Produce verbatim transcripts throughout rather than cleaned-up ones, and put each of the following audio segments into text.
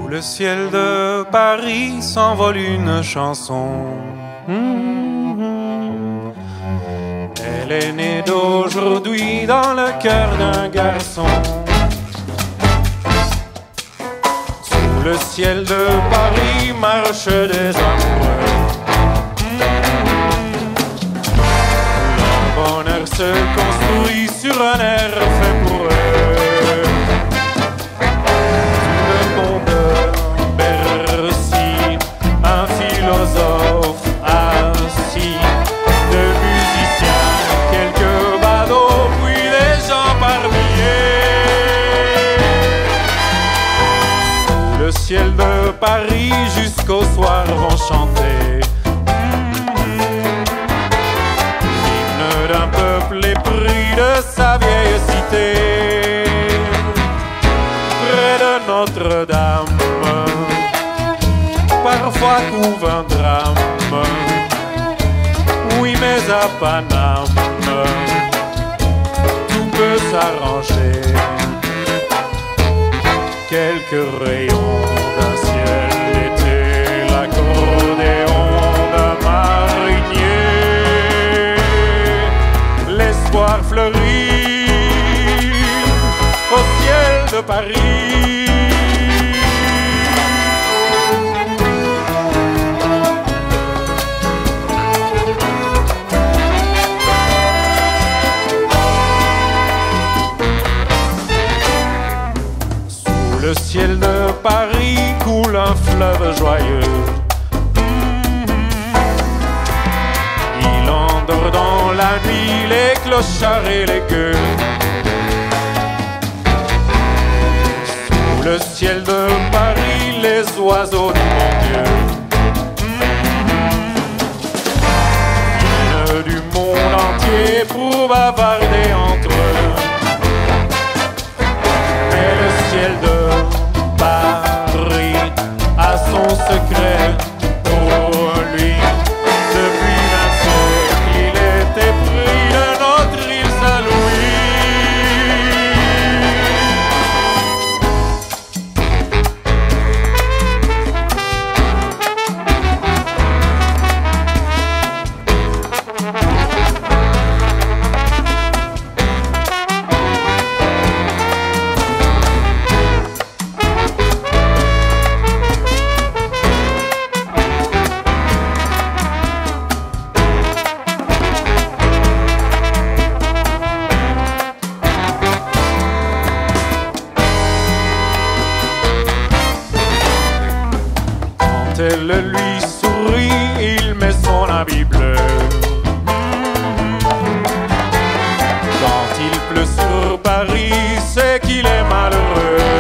Le ciel de Paris s'envole une chanson. Mmh. Elle est née d'aujourd'hui dans le cœur d'un garçon. Sous le ciel de Paris marchent des amoureux. Leur bonheur se construit sur un air fait pour eux. Philosophe assis, de musiciens, quelques badauds, puis des gens par milliers. Sous le ciel de Paris jusqu'au soir vont chanter l'hymne d'un peuple épris de sa vieille cité. Près de Notre-Dame, parfois couve un drame. Oui, mais à Paname, tout peut s'arranger. Quelques rayons d'un ciel d'été, l'accordéon d'un marinier. L'espoir fleurit au ciel de Paris. Le ciel de Paris coule un fleuve joyeux. Il endort dans la nuit les clochards et les gueux. Sous le ciel de Paris, les oiseaux du bon Dieu viennent du monde entier pour bavarder entre eux. Mais le ciel de Paris a son secret pour lui. Depuis vingt siècles, il était pris de notre île Saint-Louis. Elle lui sourit, il met son habit bleu. Quand il pleut sur Paris, c'est qu'il est malheureux.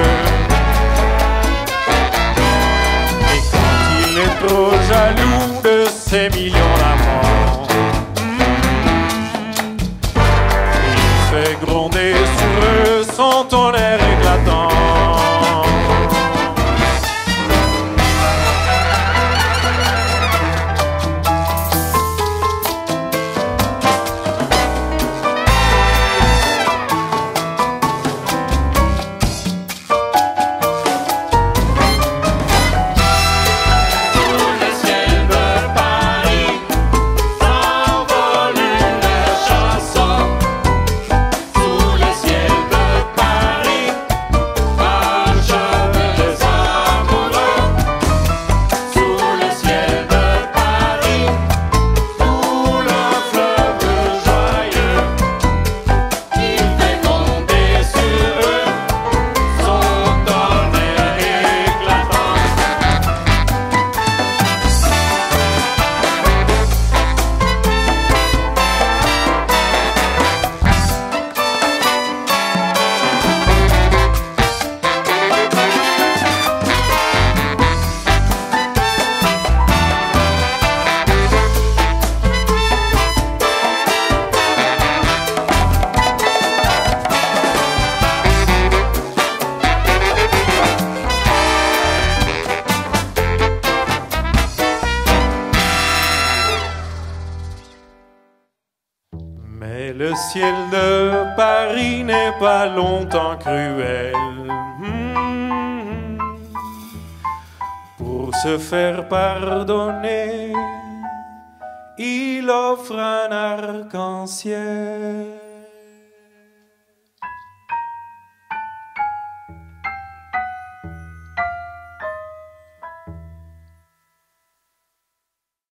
Et quand il est trop jaloux de ses millions d'amants, il fait gronder sur eux son tonnerre éclatant. Mais le ciel de Paris n'est pas longtemps cruel. Mmh. se faire pardonner, il offre un arc-en-ciel.